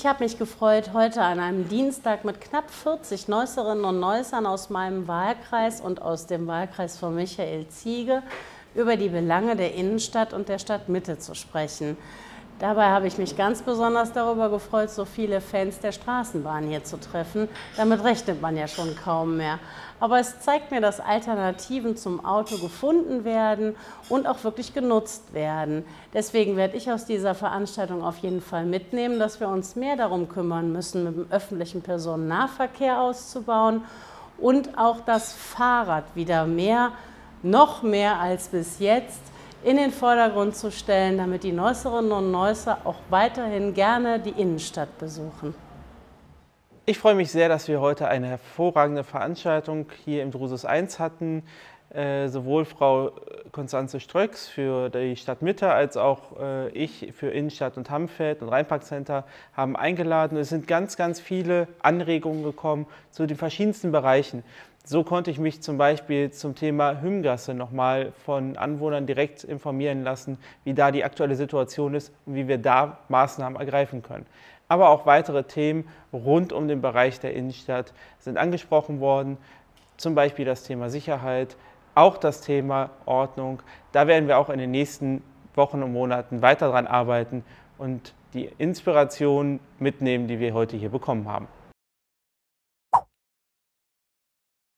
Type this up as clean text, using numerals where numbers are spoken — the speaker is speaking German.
Ich habe mich gefreut, heute an einem Dienstag mit knapp 40 Neusserinnen und Neussern aus meinem Wahlkreis und aus dem Wahlkreis von Michael Ziege über die Belange der Innenstadt und der Stadtmitte zu sprechen. Dabei habe ich mich ganz besonders darüber gefreut, so viele Fans der Straßenbahn hier zu treffen. Damit rechnet man ja schon kaum mehr. Aber es zeigt mir, dass Alternativen zum Auto gefunden werden und auch wirklich genutzt werden. Deswegen werde ich aus dieser Veranstaltung auf jeden Fall mitnehmen, dass wir uns mehr darum kümmern müssen, mit dem öffentlichen Personennahverkehr auszubauen und auch das Fahrrad wieder mehr, noch mehr als bis jetzt, in den Vordergrund zu stellen, damit die Neusserinnen und Neusser auch weiterhin gerne die Innenstadt besuchen. Ich freue mich sehr, dass wir heute eine hervorragende Veranstaltung hier im Drusus 1 hatten. Sowohl Frau Constanze Ströcks für die Stadtmitte als auch ich für Innenstadt und Hammfeld und Rheinparkcenter haben eingeladen. Es sind ganz, ganz viele Anregungen gekommen zu den verschiedensten Bereichen. So konnte ich mich zum Beispiel zum Thema Hümmgasse nochmal von Anwohnern direkt informieren lassen, wie da die aktuelle Situation ist und wie wir da Maßnahmen ergreifen können. Aber auch weitere Themen rund um den Bereich der Innenstadt sind angesprochen worden, zum Beispiel das Thema Sicherheit, auch das Thema Ordnung. Da werden wir auch in den nächsten Wochen und Monaten weiter daran arbeiten und die Inspiration mitnehmen, die wir heute hier bekommen haben.